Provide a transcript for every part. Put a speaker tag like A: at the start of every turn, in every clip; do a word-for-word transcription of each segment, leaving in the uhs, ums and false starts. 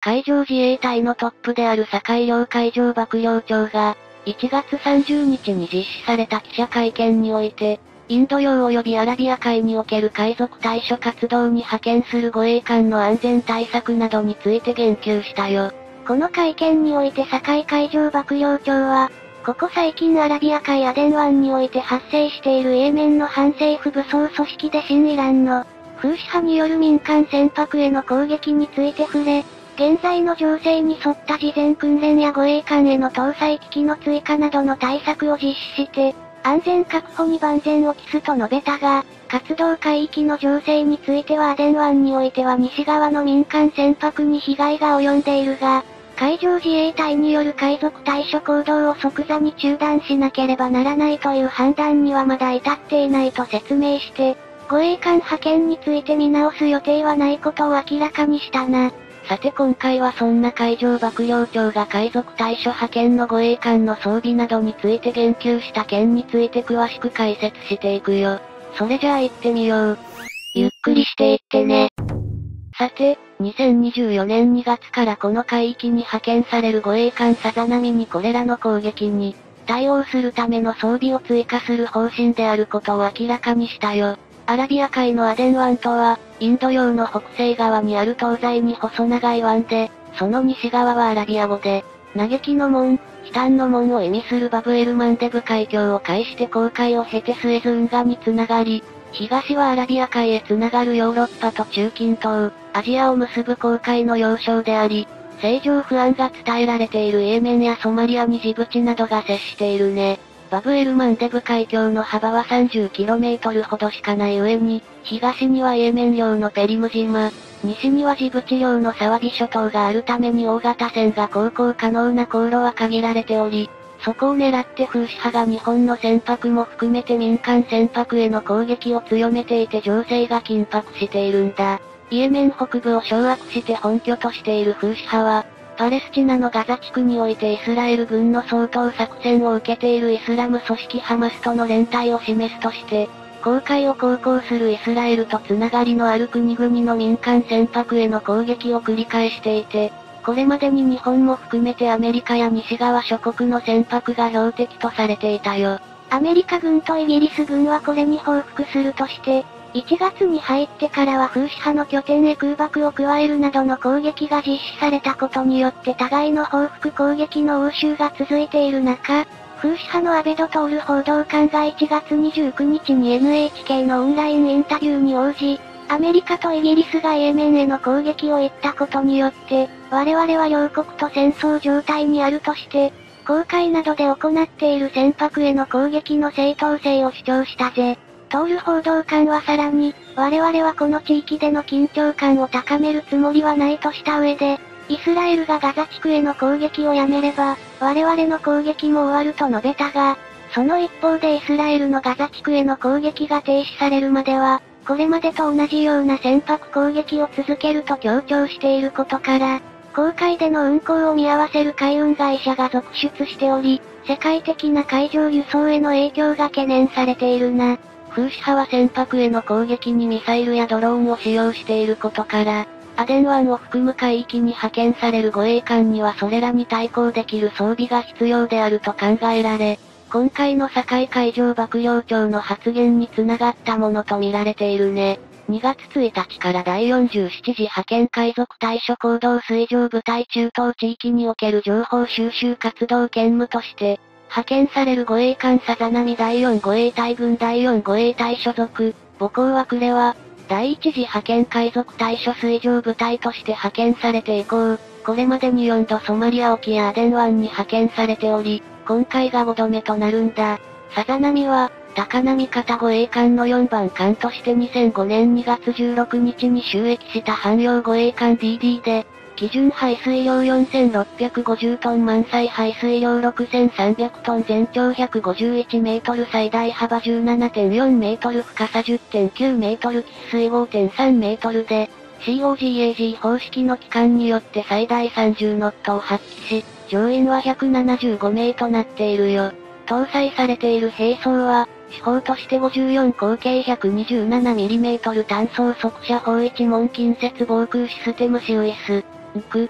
A: 海上自衛隊のトップである坂井良海上幕僚長が、いちがつさんじゅうにちに実施された記者会見において、インド洋及びアラビア海における海賊対処活動に派遣する護衛艦の安全対策などについて言及したよ。
B: この会見において坂井海上幕僚長は、ここ最近アラビア海アデン湾において発生しているイエメンの反政府武装組織で新イランの、フーシ派による民間船舶への攻撃について触れ、現在の情勢に沿った事前訓練や護衛艦への搭載機器の追加などの対策を実施して、安全確保に万全を期すと述べたが、活動海域の情勢についてはアデン湾においては西側の民間船舶に被害が及んでいるが、海上自衛隊による海賊対処行動を即座に中断しなければならないという判断にはまだ至っていないと説明して、護衛艦派遣について見直す予定はないことを明らかにしたな。
A: さて今回はそんな海上幕僚長が海賊対処派遣の護衛艦の装備などについて言及した件について詳しく解説していくよ。それじゃあ行ってみよう。
B: ゆっくりしていってね。
A: さて、にせんにじゅうよねんにがつからこの海域に派遣される護衛艦さざ波にこれらの攻撃に対応するための装備を追加する方針であることを明らかにしたよ。アラビア海のアデン湾とは、インド洋の北西側にある東西に細長い湾で、その西側はアラビア語で、嘆きの門、悲嘆の門を意味するバブエルマンデブ海峡を介して航海を経てスエズ運河につながり、東はアラビア海へつながるヨーロッパと中近東、アジアを結ぶ航海の要衝であり、政情不安が伝えられているイエメンやソマリアにジブチなどが接しているね。バブエルマンデブ海峡の幅は さんじゅっキロメートル ほどしかない上に、東にはイエメン領のペリム島、西にはジブチ領のサワビ諸島があるために大型船が航行可能な航路は限られており、そこを狙ってフーシ派が日本の船舶も含めて民間船舶への攻撃を強めていて情勢が緊迫しているんだ。イエメン北部を掌握して本拠としているフーシ派は、パレスチナのガザ地区においてイスラエル軍の掃討作戦を受けているイスラム組織ハマスとの連帯を示すとして、航海を航行するイスラエルとつながりのある国々の民間船舶への攻撃を繰り返していて、これまでに日本も含めてアメリカや西側諸国の船舶が標的とされていたよ。
B: アメリカ軍とイギリス軍はこれに報復するとして、いちがつに入ってからはフーシ派の拠点へ空爆を加えるなどの攻撃が実施されたことによって互いの報復攻撃の応酬が続いている中、フーシ派のアベドトール報道官がいちがつにじゅうくにちに エヌエイチケー のオンラインインタビューに応じ、アメリカとイギリスがイエメンへの攻撃を言ったことによって、我々は両国と戦争状態にあるとして、航海などで行っている船舶への攻撃の正当性を主張したぜ。トール報道官はさらに、我々はこの地域での緊張感を高めるつもりはないとした上で、イスラエルがガザ地区への攻撃をやめれば、我々の攻撃も終わると述べたが、その一方でイスラエルのガザ地区への攻撃が停止されるまでは、これまでと同じような船舶攻撃を続けると強調していることから、航海での運航を見合わせる海運会社が続出しており、世界的な海上輸送への影響が懸念されているな。
A: フーシ派は船舶への攻撃にミサイルやドローンを使用していることから、アデン湾を含む海域に派遣される護衛艦にはそれらに対抗できる装備が必要であると考えられ、今回の堺海上幕僚長の発言につながったものと見られているね。にがつついたちからだいよんじゅうなな次派遣海賊対処行動水上部隊中東地域における情報収集活動兼務として、派遣される護衛艦さざ波だいよん護衛隊軍だいよん護衛隊所属、母港はクレは、だいいち次派遣海賊対処水上部隊として派遣されて以降、これまでによんどソマリア沖やアデン湾に派遣されており、今回がごどめとなるんだ。さざ波は、高波型護衛艦のよんばん艦としてにせんごねんにがつじゅうろくにちに就役した汎用護衛艦 ディーディー で、基準排水量よんせんろっぴゃくごじゅうトン満載排水量ろくせんさんびゃくトン全長ひゃくごじゅういちメートル最大幅 じゅうななてんよんメートル深さ じゅってんきゅうメートル喫水 ごてんさんメートルで、コガ 方式の機関によって最大さんじゅうノットを発揮し、乗員はひゃくななじゅうごめいとなっているよ。搭載されている兵装は、主砲としてごじゅうよん口径 ひゃくにじゅうななミリメートル 単装速射砲いち門近接防空システムシウイス。ンク。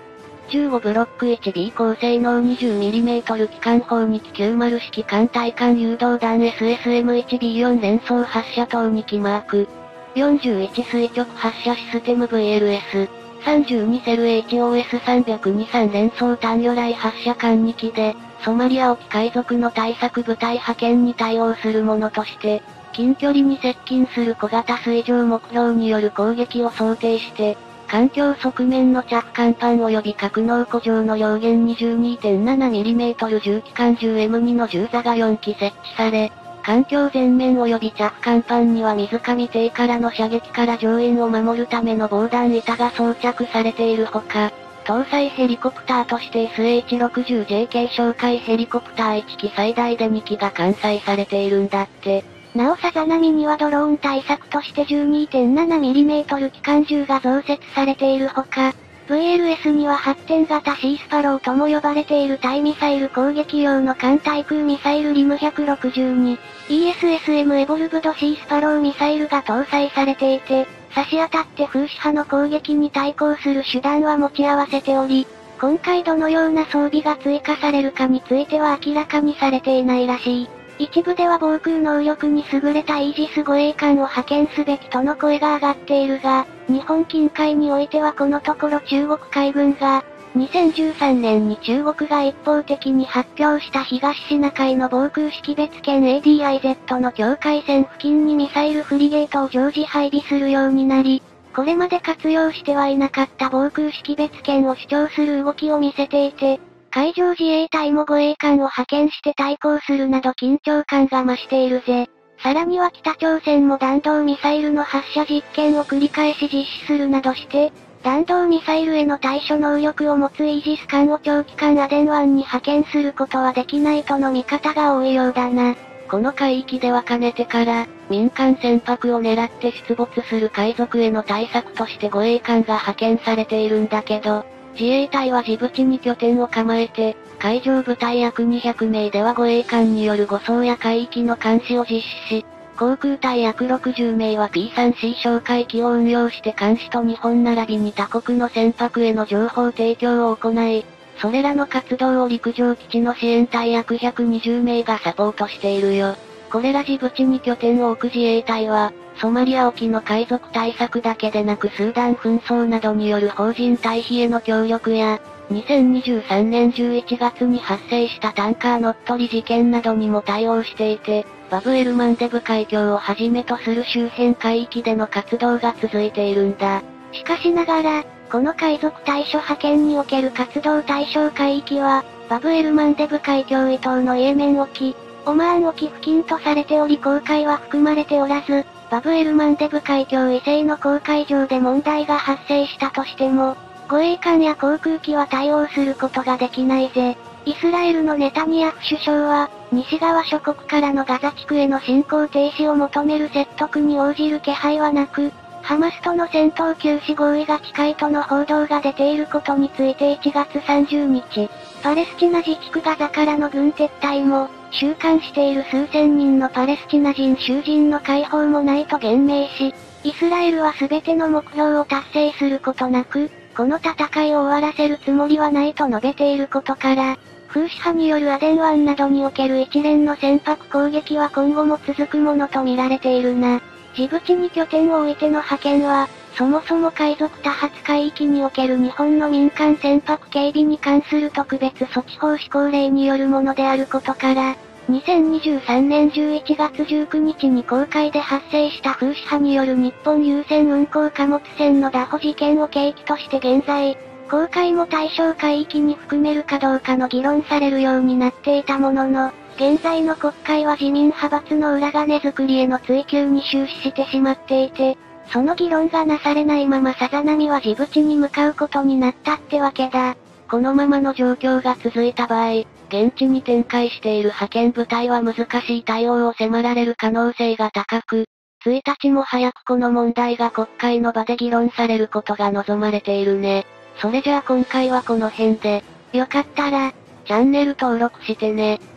A: じゅうごブロック ワンビー 高性能 にじゅうミリメートル 機関砲にききゅうじゅう式艦対艦誘導弾 エスエスエムワンビーよん 連装発射塔にきマーク。よんじゅういち垂直発射システム ブイエルエス。さんじゅうにセル エイチオーエスさんびゃくにじゅうさん 連装単魚雷発射艦にきで、ソマリア沖海賊の対策部隊派遣に対応するものとして、近距離に接近する小型水上目標による攻撃を想定して、環境側面の着艦板及び格納庫上の両舷に じゅうにてんななミリメートル 重機関 じゅうエムツー の銃座がよんき設置され、環境前面及び着艦板には水上艇からの射撃から乗員を守るための防弾板が装着されているほか、搭載ヘリコプターとして エスエイチろくじゅうジェー 系哨戒ヘリコプターいっき最大でにきが艦載されているんだって。
B: なおさざ波にはドローン対策として じゅうにてんななミリメートル 機関銃が増設されているほか、ブイエルエス には発展型シースパローとも呼ばれている対ミサイル攻撃用の艦対空ミサイルリムひゃくろくじゅうに、イーエスエスエム エボルブドシースパローミサイルが搭載されていて、差し当たって風刺派の攻撃に対抗する手段は持ち合わせており、今回どのような装備が追加されるかについては明らかにされていないらしい。一部では防空能力に優れたイージス護衛艦を派遣すべきとの声が上がっているが、日本近海においてはこのところ中国海軍が、にせんじゅうさんねんに中国が一方的に発表した東シナ海の防空識別圏 エーディーアイゼット の境界線付近にミサイルフリゲートを常時配備するようになり、これまで活用してはいなかった防空識別圏を主張する動きを見せていて、海上自衛隊も護衛艦を派遣して対抗するなど緊張感が増しているぜ。さらには北朝鮮も弾道ミサイルの発射実験を繰り返し実施するなどして、弾道ミサイルへの対処能力を持つイージス艦を長期間アデン湾に派遣することはできないとの見方が多いようだな。
A: この海域ではかねてから、民間船舶を狙って出没する海賊への対策として護衛艦が派遣されているんだけど、自衛隊はジブチに拠点を構えて、海上部隊約にひゃくめいでは護衛艦による護送や海域の監視を実施し、航空隊約ろくじゅうめいは ピースリーシー 哨戒機を運用して監視と日本並びに他国の船舶への情報提供を行い、それらの活動を陸上基地の支援隊約ひゃくにじゅうめいがサポートしているよ。これらジブチに拠点を置く自衛隊は、ソマリア沖の海賊対策だけでなくスーダン紛争などによる邦人退避への協力や、にせんにじゅうさんねんじゅういちがつに発生したタンカー乗っ取り事件などにも対応していて、バブエルマンデブ海峡をはじめとする周辺海域での活動が続いているんだ。
B: しかしながら、この海賊対処派遣における活動対象海域は、バブエルマンデブ海峡以東のイエメン沖、オマーン沖付近とされており公海は含まれておらず、バブエルマンデブ海峡以西の公海上で問題が発生したとしても、護衛艦や航空機は対応することができないぜ。イスラエルのネタニヤフ首相は、西側諸国からのガザ地区への侵攻停止を求める説得に応じる気配はなく、ハマスとの戦闘休止合意が近いとの報道が出ていることについていちがつさんじゅうにち、パレスチナ自治区ガザからの軍撤退も、収監している数千人のパレスチナ人囚人の解放もないと言明し、イスラエルは全ての目標を達成することなく、この戦いを終わらせるつもりはないと述べていることから、風刺派によるアデン湾などにおける一連の船舶攻撃は今後も続くものと見られているな。ジブチに拠点を置いての派遣は、そもそも海賊多発海域における日本の民間船舶警備に関する特別措置法施行令によるものであることから、にせんにじゅうさんねんじゅういちがつじゅうくにちに公海で発生した風刺派による日本優先運航貨物船の拿捕事件を契機として現在、公海も対象海域に含めるかどうかの議論されるようになっていたものの、現在の国会は自民派閥の裏金作りへの追及に終始してしまっていて、その議論がなされないままさざ波はジブチに向かうことになったってわけだ。
A: このままの状況が続いた場合、現地に展開している派遣部隊は難しい対応を迫られる可能性が高く、ついたちも早くこの問題が国会の場で議論されることが望まれているね。それじゃあ今回はこの辺で、よかったら、チャンネル登録してね。